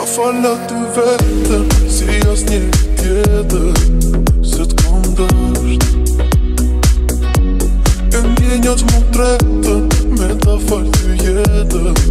Fala ty vetën, si as një tjetër, se t'kam dësht. E ndjenjat mu tretën, me ta fal ty jetën.